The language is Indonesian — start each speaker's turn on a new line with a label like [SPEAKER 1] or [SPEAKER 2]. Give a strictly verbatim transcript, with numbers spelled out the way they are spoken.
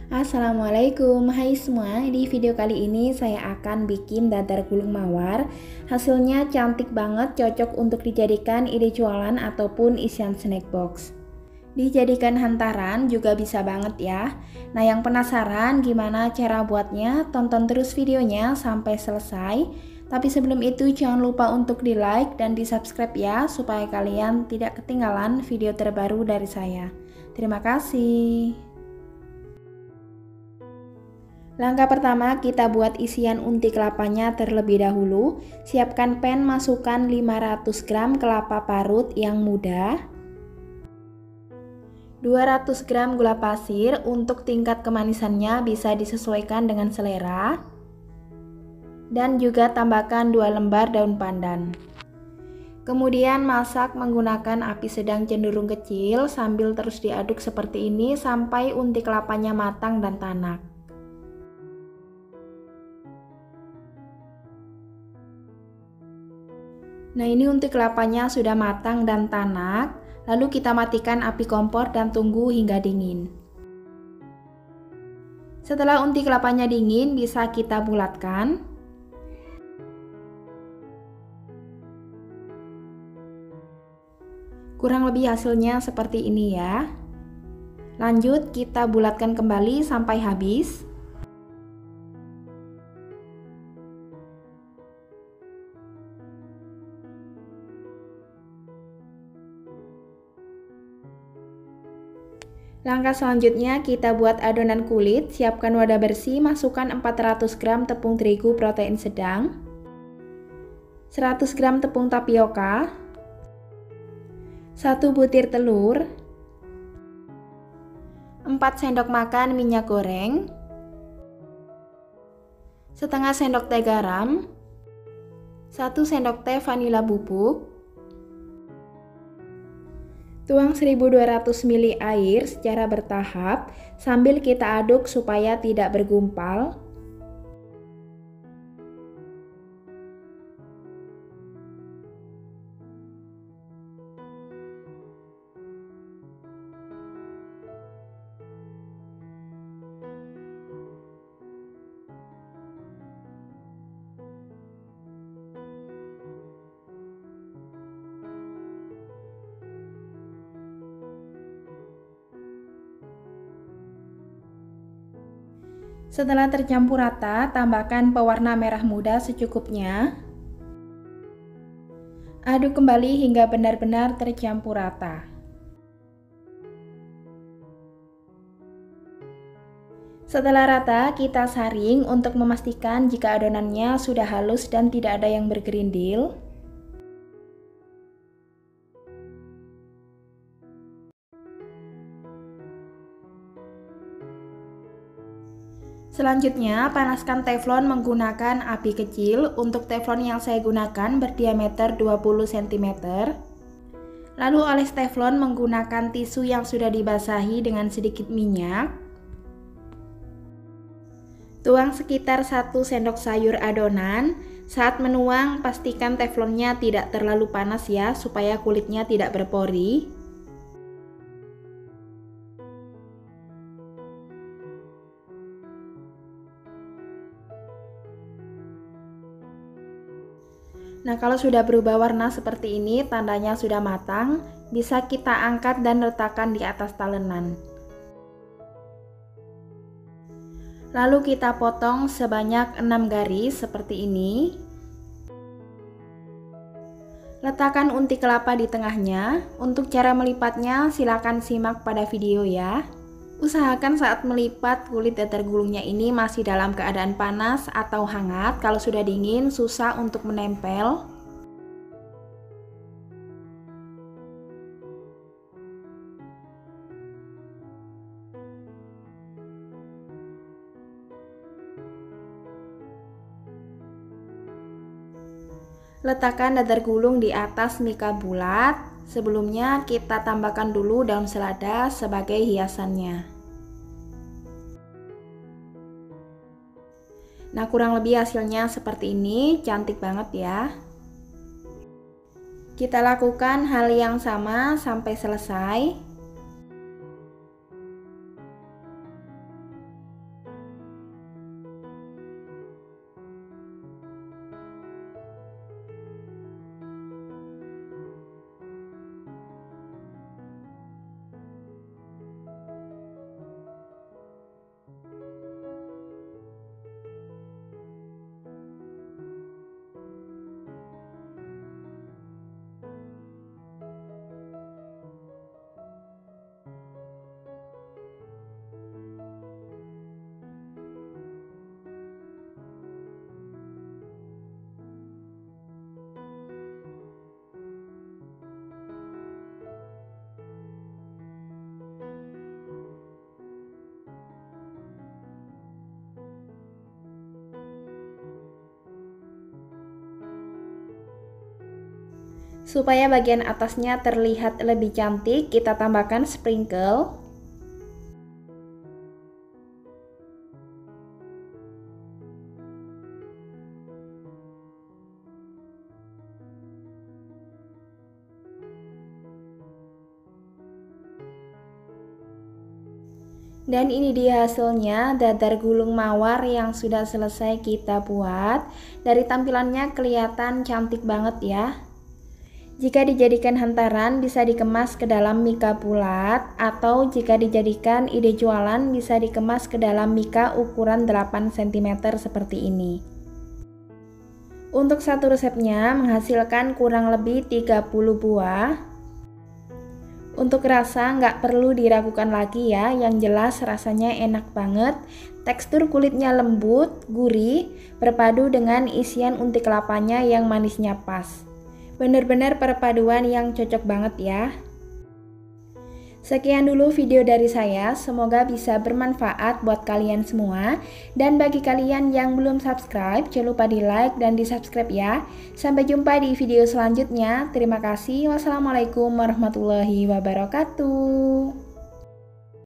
[SPEAKER 1] Assalamualaikum, hai semua. Di video kali ini saya akan bikin dadar gulung mawar. Hasilnya cantik banget, cocok untuk dijadikan ide jualan ataupun isian snack box. Dijadikan hantaran juga bisa banget ya. Nah, yang penasaran gimana cara buatnya? Tonton terus videonya sampai selesai. Tapi sebelum itu jangan lupa untuk di like dan di subscribe ya, supaya kalian tidak ketinggalan video terbaru dari saya. Terima kasih. Langkah pertama, kita buat isian unti kelapanya terlebih dahulu. Siapkan pan, masukkan lima ratus gram kelapa parut yang muda, dua ratus gram gula pasir. Untuk tingkat kemanisannya bisa disesuaikan dengan selera, dan juga tambahkan dua lembar daun pandan. Kemudian masak menggunakan api sedang cenderung kecil sambil terus diaduk seperti ini sampai unti kelapanya matang dan tanak. Nah, ini unti kelapanya sudah matang dan tanak. Lalu kita matikan api kompor dan tunggu hingga dingin. Setelah unti kelapanya dingin, bisa kita bulatkan. Kurang lebih hasilnya seperti ini ya. Lanjut kita bulatkan kembali sampai habis. Langkah selanjutnya kita buat adonan kulit. Siapkan wadah bersih, masukkan empat ratus gram tepung terigu protein sedang, seratus gram tepung tapioka, satu butir telur, empat sendok makan minyak goreng, setengah sendok teh garam, satu sendok teh vanila bubuk. Tuang seribu dua ratus mililiter air secara bertahap sambil kita aduk supaya tidak bergumpal. Setelah tercampur rata, tambahkan pewarna merah muda secukupnya. Aduk kembali hingga benar-benar tercampur rata. Setelah rata, kita saring untuk memastikan jika adonannya sudah halus dan tidak ada yang bergerindil. Selanjutnya, panaskan teflon menggunakan api kecil. Untuk teflon yang saya gunakan berdiameter dua puluh sentimeter. Lalu oles teflon menggunakan tisu yang sudah dibasahi dengan sedikit minyak. Tuang sekitar satu sendok sayur adonan. Saat menuang, pastikan teflonnya tidak terlalu panas ya, supaya kulitnya tidak berpori. Nah, kalau sudah berubah warna seperti ini, tandanya sudah matang. Bisa kita angkat dan letakkan di atas talenan. Lalu kita potong sebanyak enam garis seperti ini. Letakkan unti kelapa di tengahnya. Untuk cara melipatnya, silakan simak pada video ya. Usahakan saat melipat kulit dadar gulungnya ini masih dalam keadaan panas atau hangat. Kalau sudah dingin, susah untuk menempel. Letakkan dadar gulung di atas mika bulat. Sebelumnya kita tambahkan dulu daun selada sebagai hiasannya. Nah, kurang lebih hasilnya seperti ini, cantik banget ya. Kita lakukan hal yang sama sampai selesai. Supaya bagian atasnya terlihat lebih cantik, kita tambahkan sprinkle. Dan ini dia hasilnya, dadar gulung mawar yang sudah selesai kita buat. Dari tampilannya kelihatan cantik banget ya. Jika dijadikan hantaran bisa dikemas ke dalam mika bulat, atau jika dijadikan ide jualan bisa dikemas ke dalam mika ukuran delapan sentimeter seperti ini. Untuk satu resepnya menghasilkan kurang lebih tiga puluh buah. Untuk rasa nggak perlu diragukan lagi ya, yang jelas rasanya enak banget. Tekstur kulitnya lembut, gurih, berpadu dengan isian unti kelapanya yang manisnya pas. Bener-bener perpaduan yang cocok banget ya. Sekian dulu video dari saya, semoga bisa bermanfaat buat kalian semua. Dan bagi kalian yang belum subscribe, jangan lupa di like dan di subscribe ya. Sampai jumpa di video selanjutnya. Terima kasih. Wassalamualaikum warahmatullahi wabarakatuh.